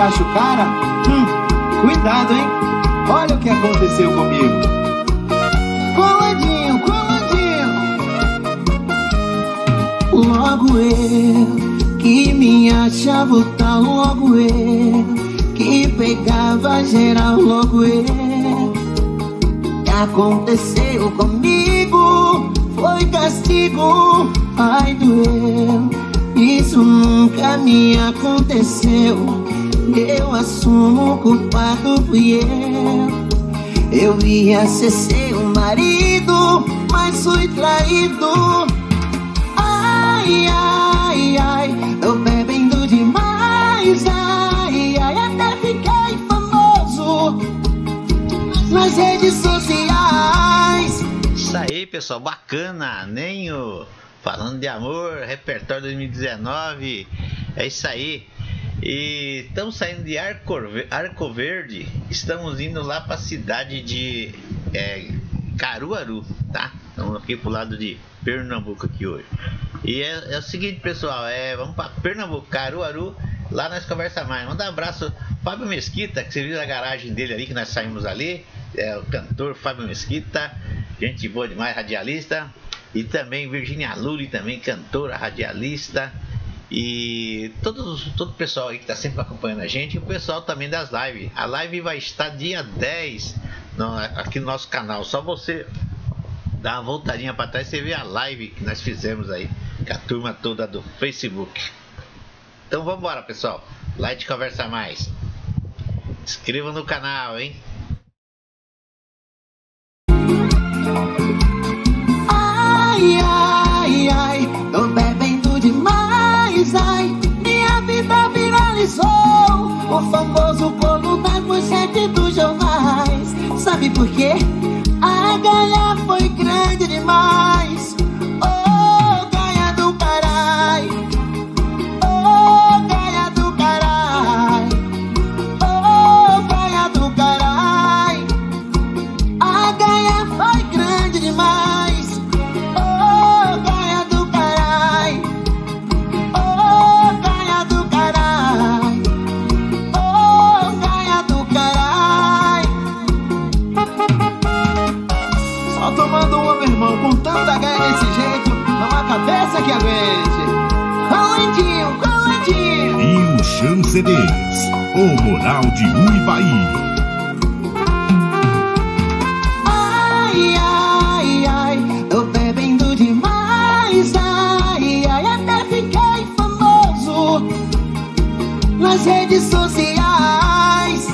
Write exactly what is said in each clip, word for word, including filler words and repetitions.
acha o cara? Hum, cuidado, hein? Olha o que aconteceu comigo. Coladinho, coladinho. Logo eu, que me achava tal, logo eu, que pegava geral, logo eu. Que aconteceu comigo foi castigo, ai doeu. Isso nunca me aconteceu. Eu assumo o culpado fui eu. Eu ia ser seu marido, mas fui traído. Ai, ai, ai, tô bebendo demais. Ai, ai, até fiquei famoso nas redes sociais. Isso aí, pessoal, bacana. Nenho falando de amor, repertório dois mil e dezenove. É isso aí. E estamos saindo de Arco, Arco Verde. Estamos indo lá para a cidade de é, Caruaru, tá? Estamos aqui pro lado de Pernambuco aqui hoje. E é, é o seguinte, pessoal, é, vamos para Pernambuco, Caruaru. Lá nós conversa mais. Manda um abraço Fábio Mesquita, que você viu a garagem dele ali, que nós saímos ali. É o cantor Fábio Mesquita, gente boa demais, radialista. E também Virginia Lully, também cantora, radialista. E todos, todo o pessoal aí que está sempre acompanhando a gente. E o pessoal também das lives. A live vai estar dia dez no, aqui no nosso canal. Só você dar uma voltadinha para trás e você vê a live que nós fizemos aí com a turma toda do Facebook. Então vamos embora, pessoal. Like, conversa mais. Inscreva no canal, hein? Ai, ai, ai, tô bebendo demais. Ai, minha vida viralizou. O famoso bolo das manchetes dos jornais. Sabe por quê? A ganha foi grande demais. Oh, ganha do carai. Oh, ganha do carai. Oh, ganha do carai. A ganha foi grande demais. Oh, ganha do carai. Oh, ganha do carai. Oh, ganha do carai. Só tomando uma, meu irmão, com tanta ganha desse jeito, não há cabeça que aguente. Colandinho, colandinho. E o Chan C Ds, o Moral de Uibaí. Ai, ai, ai, tô bebendo demais. Ai, ai, até fiquei famoso nas redes sociais.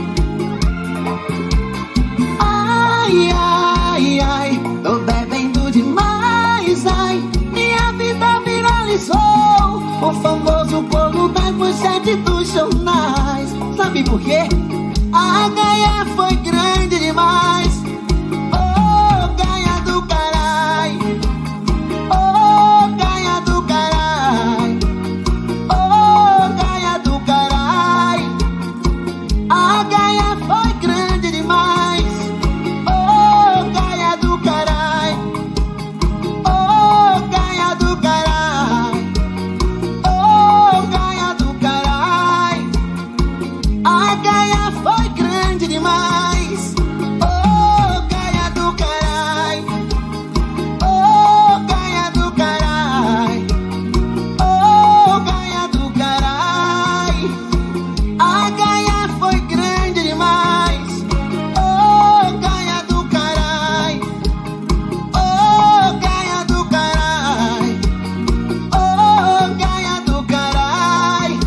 Ai, ai, ai, tô bebendo demais. Ai, minha vida viralizou. O famoso bolo das manchetes dos jornais. Sabe por quê? A ganha foi grande demais. Oh, ganha do carai. Oh, ganha do carai. Oh, ganha do carai. A ganha foi grande demais. Oh, ganha do carai. Oh, ganha do carai. Oh, ganha do carai. A ganha foi grande demais. Oh, ganha do carai. Oh, ganha do carai. Oh, ganha do carai. A ganha foi grande demais. Oh, ganha do carai. Oh, ganha do carai. Oh, ganha do carai.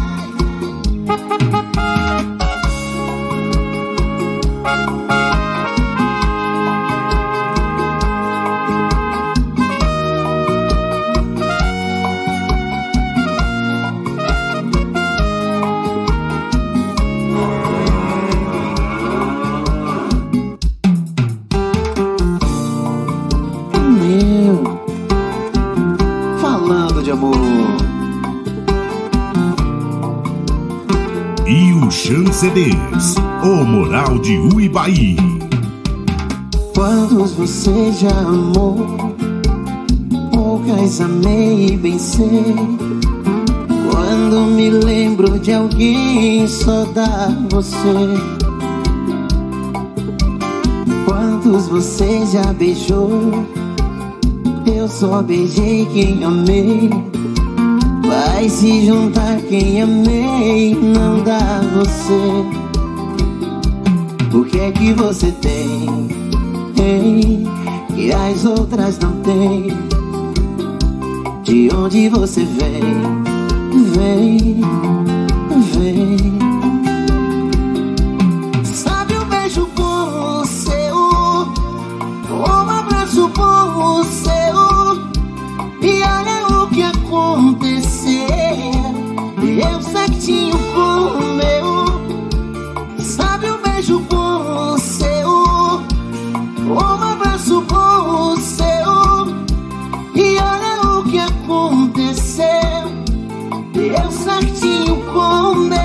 Meu, falando de amor. E o Chan C Ds, o Moral de Uibaí. Quantos você já amou? Poucas amei e bem sei. Quando Quando me lembro de alguém, só dá você. Quantos você já beijou? Eu só beijei quem amei. Vai se juntar quem amei, não dá você. O que é que você tem, tem, que as outras não têm? De onde você vem, vem, vem. Sabe um beijo bom seu, um abraço bom seu, e olha o que aconteceu. Eu certinho com o meu. Sabe um beijo bom seu, um abraço bom seu, e olha o que aconteceu. Eu certinho com o meu.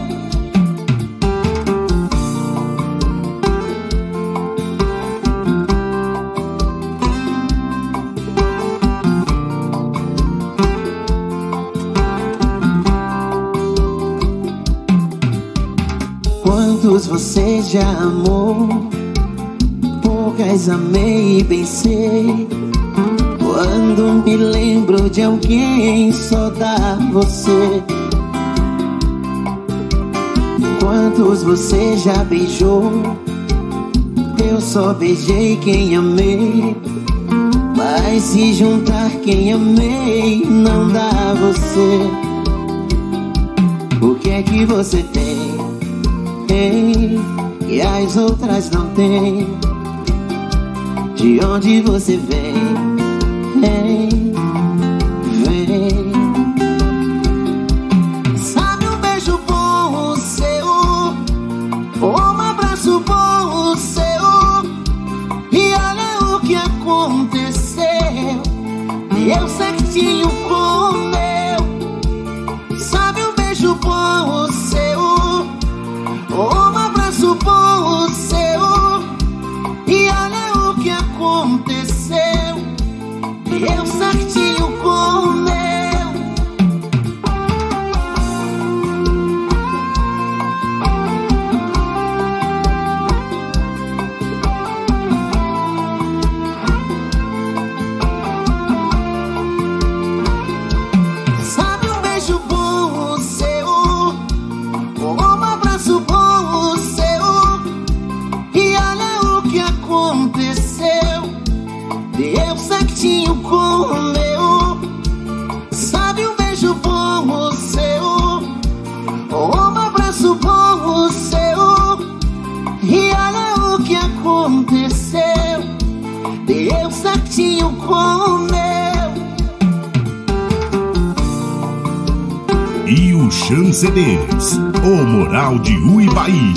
Quantos você já amou? Poucas amei e bem sei. Quando me lembro de alguém, só dá você. Quantos você já beijou? Eu só beijei quem amei. Vai se juntar quem amei, não dá você. O que é que você tem, tem, e as outras não têm? De onde você vem, vem, vem. Sabe um beijo bom seu, um abraço bom seu, e olha o que aconteceu. Eu certinho com o meu. Sabe um beijo bom seu, um abraço bom seu, e olha o que aconteceu. Eu certinho com o meu. Sabe um beijo bom seu, um abraço bom seu, e olha o que aconteceu. Eu certinho com o meu. Sabe um beijo bom seu, um abraço bom seu, e olha o que aconteceu. Eu certinho com o meu. E o Chan C Ds, o Moral de Uibaí.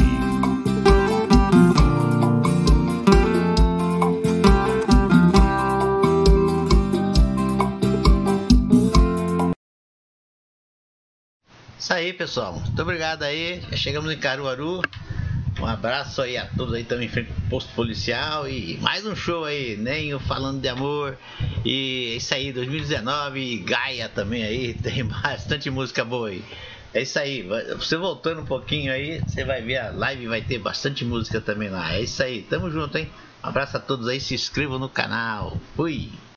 Isso aí, pessoal, muito obrigado aí. Já chegamos em Caruaru. Um abraço aí a todos aí, também em frente ao posto policial. E mais um show aí, Nenho falando de amor. E é isso aí, dois mil e dezenove, e Gaia também aí. Tem bastante música boa aí. É isso aí, você voltando um pouquinho aí, você vai ver a live, vai ter bastante música também lá. É isso aí, tamo junto, hein? Um abraço a todos aí, se inscrevam no canal. Fui!